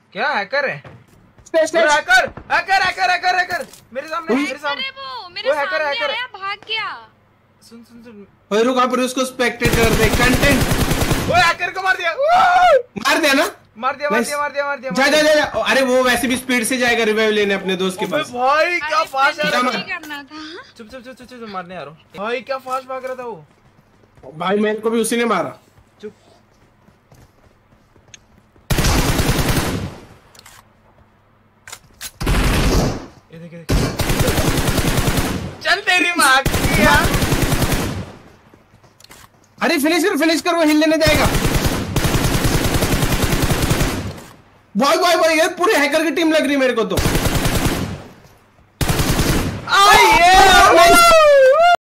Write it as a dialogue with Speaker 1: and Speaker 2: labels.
Speaker 1: क्या हैकर है?
Speaker 2: Stage
Speaker 1: hacker hacker hacker hacker hacker मेरे सामने
Speaker 3: वो मेरे
Speaker 1: हैकर
Speaker 3: सामने आया, भाग गया।
Speaker 1: सुन सुन सुन
Speaker 2: ओए रुक आप उसको स्पेक्टेटर दे कंटेंट।
Speaker 1: ओए हैकर को मार दिया।
Speaker 2: मार दिया ना?
Speaker 1: मार दिया मार दिया मार दिया मार दिया।
Speaker 2: जा जा जा। अरे वो वैसे भी स्पीड से जाएगा रिवाइव लेने अपने दोस्त के पास।
Speaker 1: भाई क्या फास्ट
Speaker 3: करना था।
Speaker 1: चुप चुप चुप चुप मारने आ रहा हूं। भाई क्या फास्ट भाग रहा था वो।
Speaker 2: भाई मेरे को भी उसी ने मारा।
Speaker 1: चुप। ये देख चल तेरी माँ की यार।
Speaker 2: अरे फिनिश कर वो हिल लेने जाएगा। बॉय यार पूरे हैकर की टीम लग रही है मेरे को तो।